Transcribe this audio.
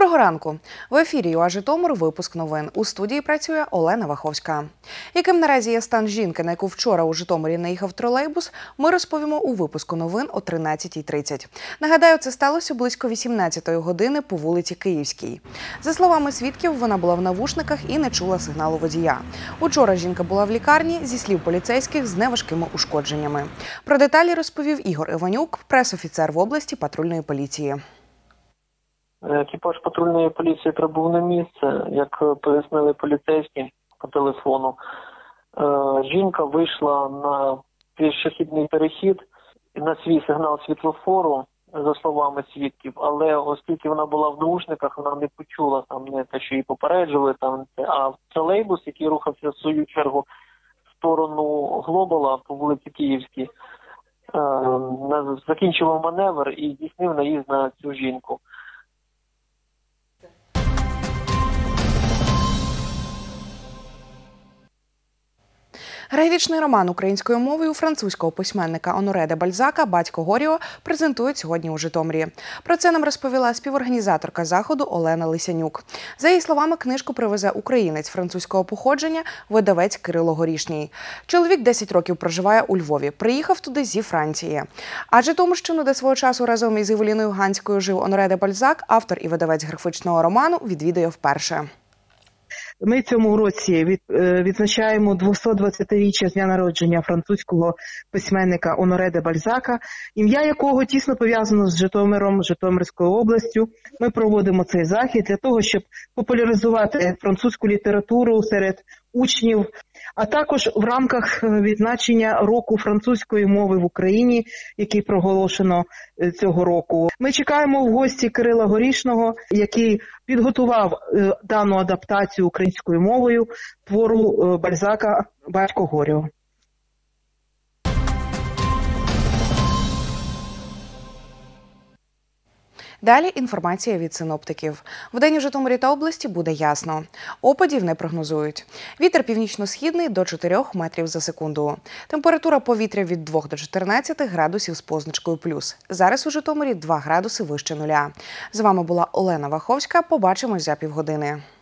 Доброго ранку! В ефірі ЮА Житомир випуск новин. У студії працює Олена Ваховська. Яким наразі є стан жінки, на яку вчора у Житомирі наїхав тролейбус, ми розповімо у випуску новин о 13:30. Нагадаю, це сталося близько 18-ї години по вулиці Київській. За словами свідків, вона була в навушниках і не чула сигналу водія. Учора жінка була в лікарні, зі слів поліцейських, з неважкими ушкодженнями. Про деталі розповів Ігор Іванюк, прес-офіцер в області патрульної поліції. Екіпаж патрульної поліції прибув на місце. Як пояснили поліцейські по телефону, жінка вийшла на пішохідний перехід на свій сигнал світлофору, за словами свідків, але оскільки вона була в наушниках, вона не почула там не те, що її попереджували, а тролейбус, який рухався в свою чергу в сторону Глобала по вулиці Київській, закінчував маневр і здійснив наїзд на цю жінку. Героїчний роман українською мовою французького письменника Оноре де Бальзака «Батько Горіо» презентують сьогодні у Житомирі. Про це нам розповіла співорганізаторка заходу Олена Лисянюк. За її словами, книжку привезе українець французького походження, видавець Кирило Горішній. Чоловік 10 років проживає у Львові, приїхав туди зі Франції. А Житомирщину, де свого часу разом із Івеліною Ганською жив Оноре де Бальзак, автор і видавець графічного роману, відвідує вперше. Ми цьому році відзначаємо 220-річчя з дня народження французького письменника Оноре де Бальзака, ім'я якого тісно пов'язано з Житомиром, Житомирською областю. Ми проводимо цей захід для того, щоб популяризувати французьку літературу серед учнів, а також в рамках відзначення року французької мови в Україні, який проголошено цього року. Ми чекаємо в гості Кирила Горішного, який підготував дану адаптацію українською мовою твору Бальзака «Батько Горіо». Далі інформація від синоптиків. Вдень у Житомирі та області буде ясно. Опадів не прогнозують. Вітер північно-східний до 4 метрів за секунду. Температура повітря від 2 до 14 градусів з позначкою плюс. Зараз у Житомирі 2 градуси вище нуля. З вами була Олена Ваховська. Побачимось за півгодини.